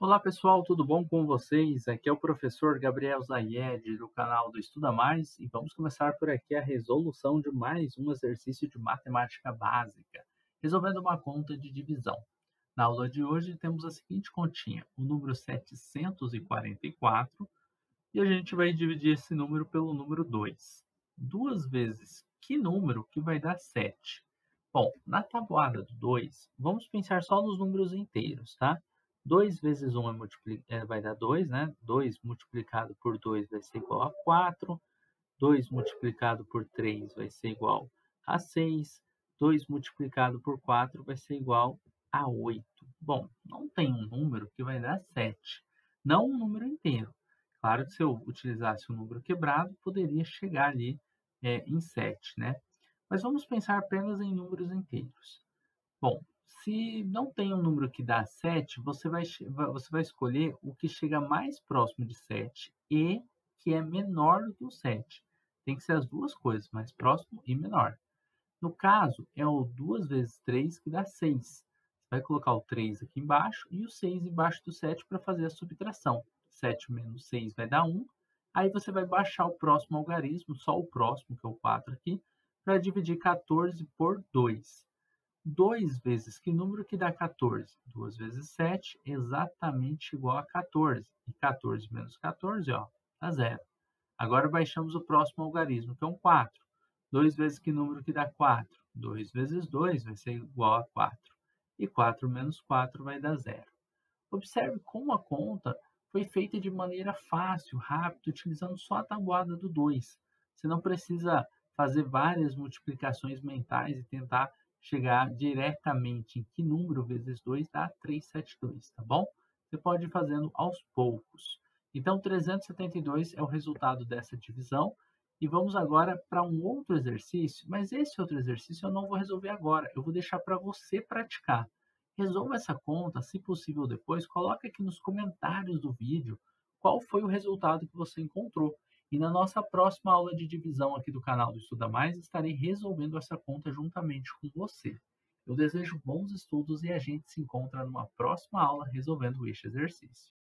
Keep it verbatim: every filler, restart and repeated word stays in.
Olá pessoal, tudo bom com vocês? Aqui é o professor Gabriel Zayed do canal do Estuda Mais e vamos começar por aqui a resolução de mais um exercício de matemática básica, resolvendo uma conta de divisão. Na aula de hoje temos a seguinte continha, o número setecentos e quarenta e quatro, e a gente vai dividir esse número pelo número dois. Duas vezes que número que vai dar sete? Bom, na tabuada do dois, vamos pensar só nos números inteiros, tá? dois vezes um é multipli- é, vai dar dois, né? dois multiplicado por dois vai ser igual a quatro. dois multiplicado por três vai ser igual a seis. dois multiplicado por quatro vai ser igual a oito. Bom, não tem um número que vai dar sete, não um número inteiro. Claro que se eu utilizasse um número quebrado, poderia chegar ali é, em sete, né? Mas vamos pensar apenas em números inteiros. Bom, se não tem um número que dá sete, você vai, che- va- você vai escolher o que chega mais próximo de sete e que é menor do que o sete. Tem que ser as duas coisas, mais próximo e menor. No caso, é o duas vezes três que dá seis. Você vai colocar o três aqui embaixo e o seis embaixo do sete para fazer a subtração. sete menos seis vai dar um. Aí você vai baixar o próximo algarismo, só o próximo, que é o quatro aqui, para dividir quatorze por dois. dois vezes que número que dá quatorze? duas vezes sete, exatamente igual a quatorze. E quatorze menos quatorze, ó, dá zero. Agora baixamos o próximo algarismo, que é um quatro. dois vezes que número que dá quatro? dois vezes dois vai ser igual a quatro. E quatro menos quatro vai dar zero. Observe como a conta foi feita de maneira fácil, rápida, utilizando só a tabuada do dois. Você não precisa fazer várias multiplicações mentais e tentar chegar diretamente em que número vezes dois dá trezentos e setenta e dois, tá bom? Você pode ir fazendo aos poucos. Então, trezentos e setenta e dois é o resultado dessa divisão. E vamos agora para um outro exercício, mas esse outro exercício eu não vou resolver agora, eu vou deixar para você praticar. Resolva essa conta, se possível depois, coloque aqui nos comentários do vídeo qual foi o resultado que você encontrou. E na nossa próxima aula de divisão aqui do canal do Estuda Mais, estarei resolvendo essa conta juntamente com você. Eu desejo bons estudos e a gente se encontra numa próxima aula resolvendo este exercício.